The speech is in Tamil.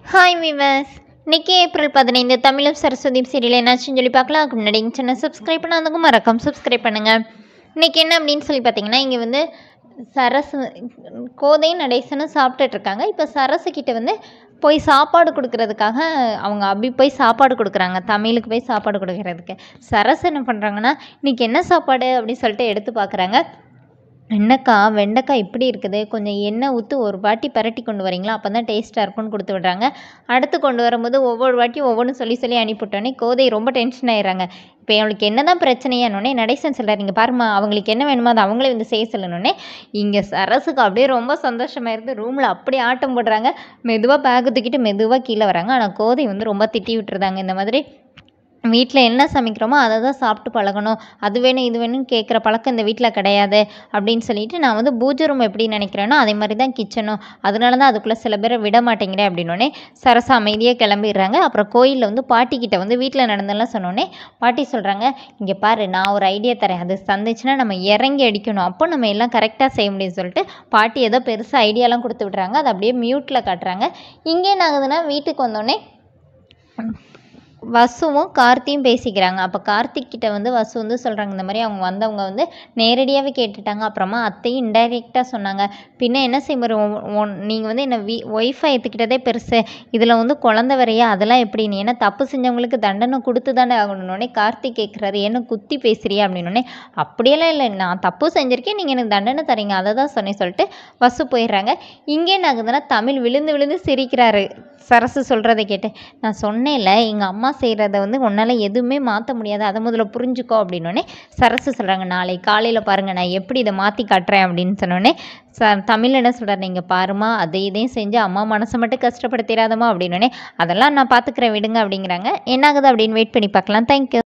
ஹாய் விவர்ஸ், இன்னைக்கு ஏப்ரல் 15 தமிழும் சரஸ்வதி சீரியல் என்னாச்சுன்னு சொல்லி பார்க்கலாம். அதுக்கு முன்னாடி சேனல் சப்ஸ்கிரைப் பண்ணாதவங்க மறக்காம சப்ஸ்கிரைப் பண்ணுங்கள். இன்றைக்கி என்ன அப்படின்னு சொல்லி பார்த்தீங்கன்னா, இங்கே வந்து சரசு கோதையும் நடேசனும் சாப்பிட்டுட்டு இருக்காங்க. இப்போ சரசுக்கிட்ட வந்து போய் சாப்பாடு கொடுக்கறதுக்காக அவங்க அபி போய் சாப்பாடு கொடுக்குறாங்க, தமிழுக்கு போய் சாப்பாடு கொடுக்கறதுக்கு. சரசு என்ன பண்ணுறாங்கன்னா, இன்றைக்கி என்ன சாப்பாடு அப்படின்னு சொல்லிட்டு எடுத்து பார்க்குறாங்க. வெண்டைக்காய் இப்படி இருக்குது, கொஞ்சம் எண்ணெய் ஊற்றி ஒரு வாட்டி பரட்டி கொண்டு வரீங்களா, அப்போ தான் டேஸ்ட்டாக இருக்கும்னு கொடுத்து விட்றாங்க. அடுத்து கொண்டு வரும்போது ஒவ்வொரு வாட்டியும் ஒவ்வொன்றும் சொல்லி அனுப்பிவிட்டோன்னே கோதை ரொம்ப டென்ஷன் ஆயிடுறாங்க. இப்போ அவளுக்கு என்ன தான் பிரச்சனையானோடனே நடேசன் சொல்கிறார், இங்கே பாருமா, அவங்களுக்கு என்ன வேணுமோ அதை அவங்களே வந்து செய்ய சொல்லணுன்னே இங்கே சரசுக்கு அப்படியே ரொம்ப சந்தோஷமாயிருந்து ரூமில் அப்படியே ஆட்டம் போடுறாங்க. மெதுவாக பேக்கு தூக்கிட்டு மெதுவாக கீழே வராங்க. ஆனால் கோதை வந்து ரொம்ப திட்டி விட்டுருந்தாங்க. இந்த மாதிரி வீட்டில் என்ன சமைக்கிறோமோ அதை தான் சாப்பிட்டு பழகணும், அது வேணும் இது வேணும்னு கேட்குற பழக்கம் இந்த வீட்டில் கிடையாது அப்படின்னு சொல்லிட்டு, நான் வந்து பூஜை ரூம் எப்படி நினைக்கிறேனோ அதே மாதிரி தான் கிச்சனும், அதனால தான் அதுக்குள்ளே சில பேரை விட மாட்டேங்கிறேன் அப்படின்னோடனே சரசா அமைதியாக கிளம்பிடுறாங்க. அப்புறம் கோயிலில் வந்து பாட்டிக்கிட்ட வந்து வீட்டில் நடந்தெல்லாம் சொன்னோடனே பாட்டி சொல்கிறாங்க, இங்கே பாரு, நான் ஒரு ஐடியா தரேன், அது சந்துச்சுன்னா நம்ம இறங்கி அடிக்கணும், அப்போ நம்ம எல்லாம் கரெக்டாக செய்ய முடியும்னு சொல்லிட்டு பாட்டி ஏதோ பெருசாக ஐடியாலாம் கொடுத்து விட்றாங்க. அதை அப்படியே மியூட்டில் காட்டுறாங்க. இங்கே என்ன ஆகுதுன்னா, வீட்டுக்கு வந்தோடனே வசுவும் கார்த்தியும் பேசிக்கிறாங்க. அப்போ கார்த்திக் கிட்ட வந்து வசு வந்து சொல்கிறாங்க, இந்த மாதிரி வந்தவங்க வந்து நேரடியாகவே கேட்டுட்டாங்க. அப்புறமா அத்தையும் இன்டைரக்டாக சொன்னாங்க, பின்ன என்ன செய்ய நீங்கள் வந்து என்னை ஒய்ஃபை ஏற்றுக்கிட்டதே பெருசு, இதில் வந்து குழந்தை வரையா, அதெல்லாம் எப்படி, நீ என்ன தப்பு செஞ்சவங்களுக்கு தண்டனை கொடுத்து தானே ஆகணுன்னே கார்த்திக் கேட்குறாரு, என்ன குத்தி பேசுறியா அப்படின்னோடனே, அப்படியெல்லாம் இல்லை, நான் தப்பு செஞ்சுருக்கேன், நீங்கள் எனக்கு தண்டனை தரீங்க, அதை தான் சொன்னேன் சொல்லிட்டு வசு போயிடுறாங்க. இங்கே என்ன ஆகுதுன்னா, தமிழ் விழுந்து விழுந்து சிரிக்கிறாரு சரசு சொல்கிறத கேட்டு. நான் சொன்னேன்ல, எங்கள் அம்மா செய்கிறத வந்து உன்னால் எதுவுமே மாற்ற முடியாது, அதை முதல்ல புரிஞ்சுக்கோ அப்படின்னோடனே சரசு சொல்கிறாங்க, நாளை காலையில் பாருங்கள் நான் எப்படி இதை மாற்றி காட்டுறேன் அப்படின்னு சொன்னோடனே தமிழ் என்ன சொல்கிறார், நீங்கள் பாருமா, அதை இதையும் செஞ்சு அம்மா மனசை மட்டும் கஷ்டப்படுத்திடாதம்மா அப்படின்னோடனே, அதெல்லாம் நான் பார்த்துக்கிறேன் விடுங்க அப்படிங்கிறாங்க. என்ன ஆகுது அப்படின்னு வெயிட் பண்ணி பார்க்கலாம். தேங்க்யூ.